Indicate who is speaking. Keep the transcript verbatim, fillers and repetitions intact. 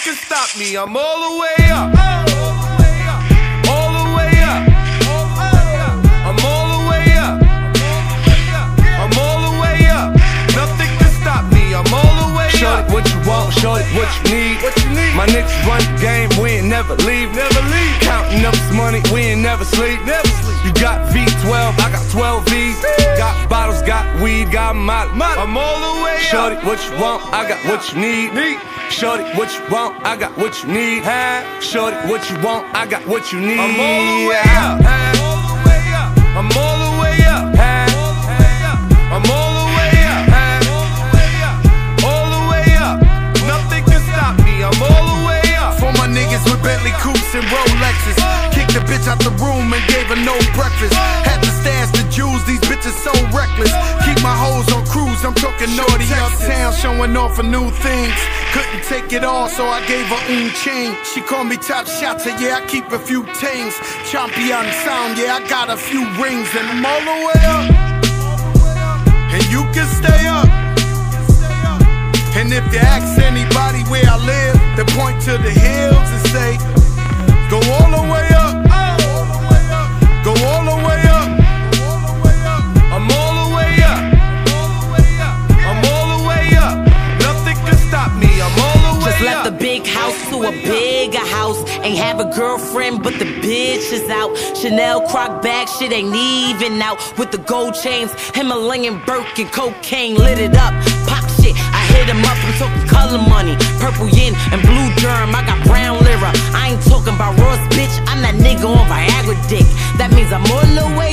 Speaker 1: can stop me. I'm all the way up. All the way up. I'm all the way up. I'm all the way up. Nothing can stop me. I'm all the way up. Shorty, what you want? Shorty, what you need? What you need? My niggas run the game. We ain't never leave. Never leave. Counting up this money. We ain't never sleep. Never sleep. You got V twelve. I got twelve V's. Got bottles. Got weed. Got molly. I'm all the way up. Shorty, what you want? I got what you need. need. Shorty, what you want? I got what you need. Shorty, what you want? I got what you need. I'm all the way up. I'm all the way up. I'm all the way up. All the way up. Nothing can stop me. I'm all the way up.
Speaker 2: For my niggas with Bentley coupes and Rolexes, kicked the bitch out the room and gave her no breakfast. Had to stash the jewels, these bitches so reckless. Keep my hoes on cruise, I'm talking naughty uptown, showing off for new things. Couldn't take it all, so I gave her un chain. She called me top shotter, yeah, I keep a few tings. Champion sound, yeah, I got a few rings. And I'm all the way up, and you can stay up. And if you ask anybody where I live, they point to the hills and say, go all the way up, go all the way up.
Speaker 1: I'm all the way up. I'm all the way up. Nothing can stop me. I'm all the way up.
Speaker 3: Just left the big house to a bigger house. Ain't have a girlfriend, but the bitch is out. Chanel croc bag, shit ain't even out. With the gold chains, Himalayan Birkin, cocaine lit it up. Pop shit, I hit him up. I'm talking color money, purple yin and blue germ. I got brown lira. I ain't talking about Ross, bitch. I'm that nigga on Viagra dick. That means I'm all the way